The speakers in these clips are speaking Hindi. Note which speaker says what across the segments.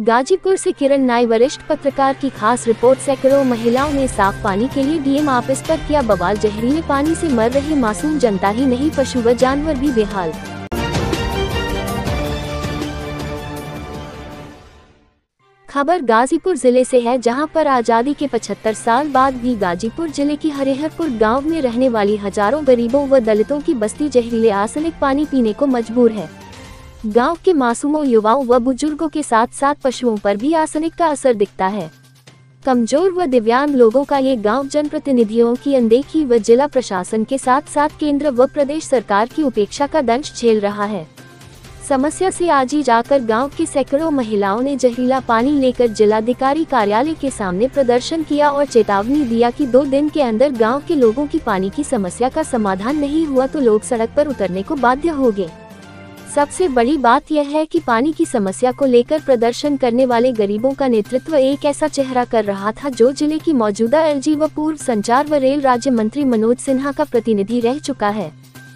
Speaker 1: गाजीपुर से किरण नाई, वरिष्ठ पत्रकार की खास रिपोर्ट। सैकड़ों महिलाओं ने साफ पानी के लिए डीएम ऑफिस पर किया बवाल। जहरीले पानी से मर रही मासूम जनता ही नहीं, पशु व जानवर भी बेहाल। खबर गाजीपुर जिले से है, जहां पर आजादी के 75 साल बाद भी गाजीपुर जिले की हरिहरपुर गांव में रहने वाली हजारों गरीबों व दलितों की बस्ती जहरीले आर्सेनिक पानी पीने को मजबूर है। गांव के मासूमों, युवाओं व बुजुर्गों के साथ साथ पशुओं पर भी आर्सेनिक का असर दिखता है। कमजोर व दिव्यांग लोगों का ये गांव जनप्रतिनिधियों की अनदेखी व जिला प्रशासन के साथ साथ केंद्र व प्रदेश सरकार की उपेक्षा का दंश झेल रहा है। समस्या से आजी जाकर गांव की सैकड़ों महिलाओं ने जहरीला पानी लेकर जिलाधिकारी कार्यालय के सामने प्रदर्शन किया और चेतावनी दिया कि 2 दिन के अंदर गांव के लोगों की पानी की समस्या का समाधान नहीं हुआ तो लोग सड़क पर उतरने को बाध्य होंगे। सबसे बड़ी बात यह है कि पानी की समस्या को लेकर प्रदर्शन करने वाले गरीबों का नेतृत्व एक ऐसा चेहरा कर रहा था जो जिले की मौजूदा एलजी व पूर्व संचार व रेल राज्य मंत्री मनोज सिन्हा का प्रतिनिधि रह चुका है।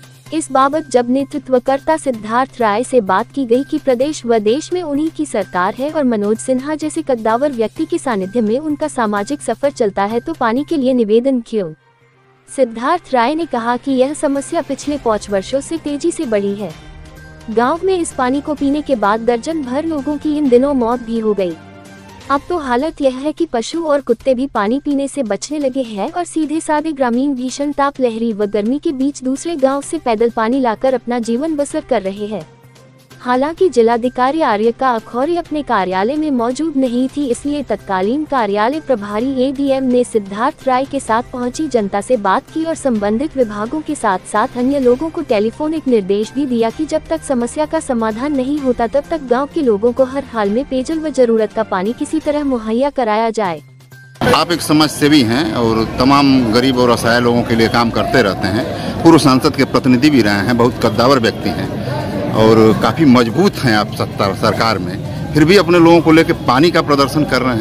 Speaker 1: इस बाबत जब नेतृत्वकर्ता सिद्धार्थ राय से बात की गई कि प्रदेश व देश में उन्हीं की सरकार है और मनोज सिन्हा जैसे कद्दावर व्यक्ति के सानिध्य में उनका सामाजिक सफर चलता है, तो पानी के लिए निवेदन क्यों? सिद्धार्थ राय ने कहा कि यह समस्या पिछले 5 वर्षों से तेजी से बढ़ी है। गांव में इस पानी को पीने के बाद दर्जन भर लोगों की इन दिनों मौत भी हो गई। अब तो हालत यह है कि पशु और कुत्ते भी पानी पीने से बचने लगे हैं और सीधे साधे ग्रामीण भीषण ताप लहरी व गर्मी के बीच दूसरे गांव से पैदल पानी लाकर अपना जीवन बसर कर रहे हैं। हालांकि जिलाधिकारी आर्यका अखौरी अपने कार्यालय में मौजूद नहीं थी, इसलिए तत्कालीन कार्यालय प्रभारी एडीएम ने सिद्धार्थ राय के साथ पहुंची जनता से बात की और संबंधित विभागों के साथ साथ अन्य लोगों को टेलीफोनिक निर्देश भी दिया कि जब तक समस्या का समाधान नहीं होता तब तक गांव के लोगों को हर हाल में पेयजल व जरूरत का पानी किसी तरह मुहैया कराया जाए।
Speaker 2: आप एक समाजसेवी हैं और तमाम गरीब और असहाय लोगों के लिए काम करते रहते हैं। पूर्व सांसद के प्रतिनिधि भी रहे हैं, बहुत कद्दावर व्यक्ति हैं और काफ़ी मजबूत हैं आप सरकार में, फिर भी अपने लोगों को लेकर पानी का प्रदर्शन कर रहे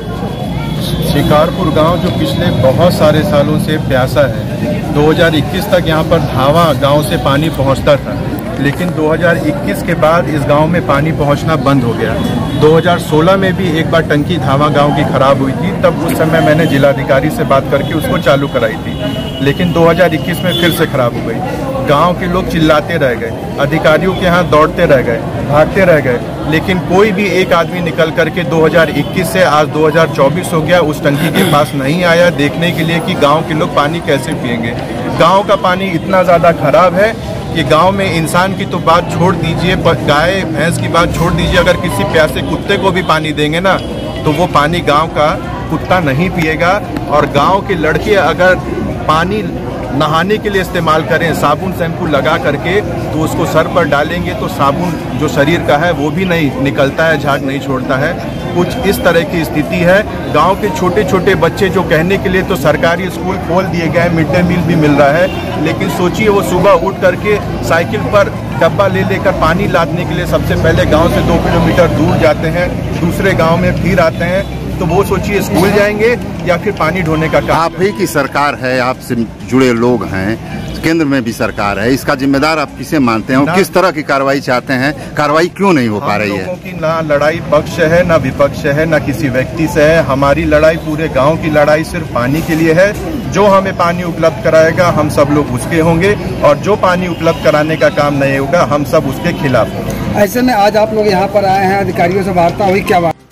Speaker 2: हैं।
Speaker 3: शिकारपुर गांव जो पिछले बहुत सारे सालों से प्यासा है, 2021 तक यहां पर धावा गांव से पानी पहुंचता था, लेकिन 2021 के बाद इस गांव में पानी पहुंचना बंद हो गया। 2016 में भी एक बार टंकी धावा गांव की खराब हुई थी, तब उस समय मैंने जिलाधिकारी से बात करके उसको चालू कराई थी, लेकिन 2021 में फिर से खराब हो गई। गांव के लोग चिल्लाते रह गए, अधिकारियों के यहाँ दौड़ते रह गए, भागते रह गए, लेकिन कोई भी एक आदमी निकल करके 2021 से आज 2024 हो गया उस टंकी के पास नहीं आया देखने के लिए कि गांव के लोग पानी कैसे पिएंगे। गांव का पानी इतना ज़्यादा खराब है कि गांव में इंसान की तो बात छोड़ दीजिए, गाय भैंस की बात छोड़ दीजिए, अगर किसी प्यासे कुत्ते को भी पानी देंगे ना तो वो पानी गांव का कुत्ता नहीं पिएगा। और गांव के लड़के अगर पानी नहाने के लिए इस्तेमाल करें, साबुन शैम्पू लगा करके, तो उसको सर पर डालेंगे तो साबुन जो शरीर का है वो भी नहीं निकलता है, झाग नहीं छोड़ता है। कुछ इस तरह की स्थिति है। गांव के छोटे छोटे बच्चे जो कहने के लिए तो सरकारी स्कूल खोल दिए गए, मिड डे मील भी मिल रहा है, लेकिन सोचिए वो सुबह उठ करके साइकिल पर डब्बा ले लेकर पानी लादने के लिए सबसे पहले गांव से 2 किलोमीटर दूर जाते हैं, दूसरे गांव में फिर आते हैं, तो वो सोचिए स्कूल जाएंगे या फिर पानी ढोने का काम।
Speaker 2: आप ही की सरकार है, आपसे जुड़े लोग हैं, केंद्र में भी सरकार है, इसका जिम्मेदार आप किसे मानते हैं और किस तरह की कार्रवाई चाहते हैं? कार्रवाई क्यों नहीं हो पा रही है?
Speaker 3: लोगों की ना लड़ाई पक्ष है, ना विपक्ष है, ना किसी व्यक्ति से है। हमारी लड़ाई पूरे गांव की लड़ाई सिर्फ पानी के लिए है। जो हमें पानी उपलब्ध कराएगा हम सब लोग उसके होंगे, और जो पानी उपलब्ध कराने का काम नहीं होगा हम सब उसके खिलाफ होंगे।
Speaker 4: ऐसे में आज आप लोग यहाँ पर आए हैं, अधिकारियों से वार्ता हुई, क्या बात?